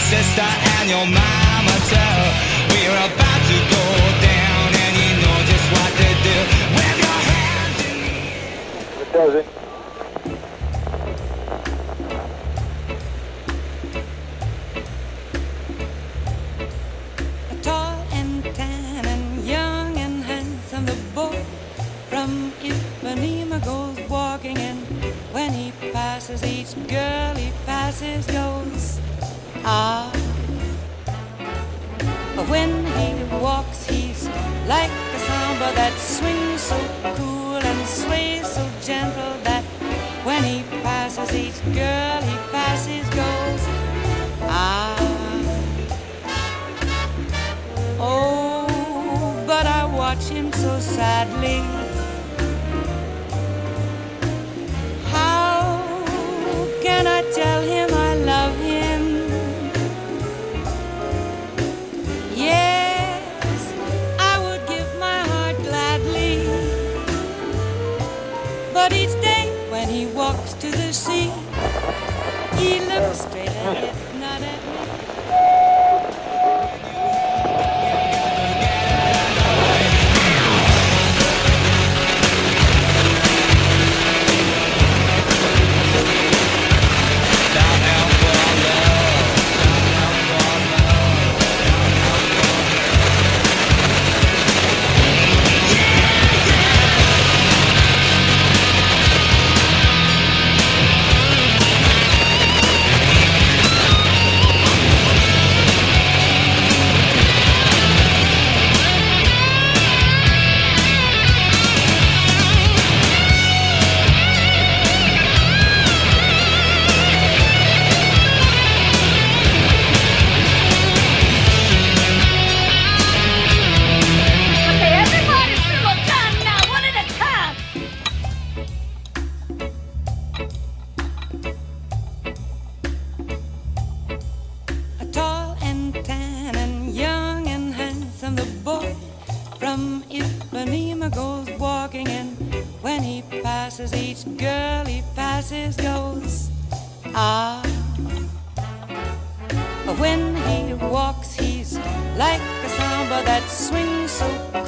sister and your mama too. We're about to go down, and you know just what to do. With your hands in the air. It does it. Tall and tan and young and handsome, the boy from Ipanema goes walking, and when he passes each girl he passes goes ah. When he walks he's like a samba that swings so cool and sways so gentle that when he passes each girl he passes goes ah. Oh, but I watch him so sadly. How can I tell him I love him? Yes, I would give my heart gladly. But each day when he walks to the sea, he looks straight ahead, not at me. Tall and tan and young and handsome, the boy from Ipanema goes walking, and when he passes each girl he passes goes ah. When he walks he's like a samba that swings so